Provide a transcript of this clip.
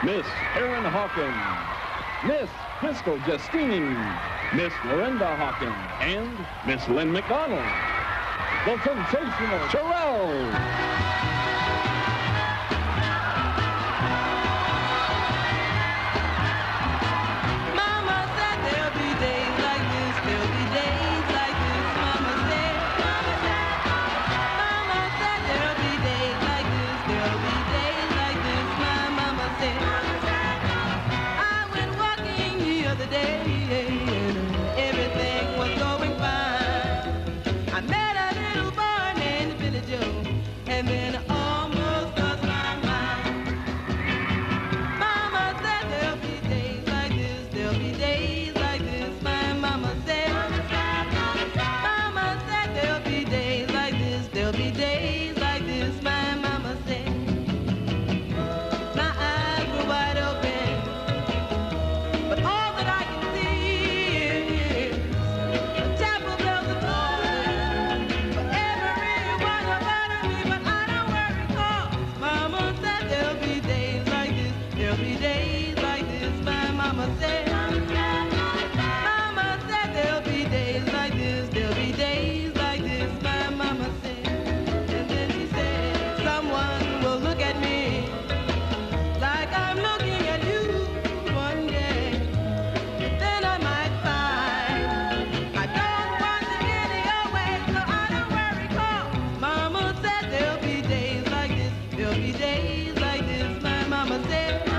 Miss Erin Hawkins, Miss Crystal Justini, Miss Lorinda Hawkins, and Miss Lynn McDonald. The sensational Cherelle. There'll be days like this, my mama said.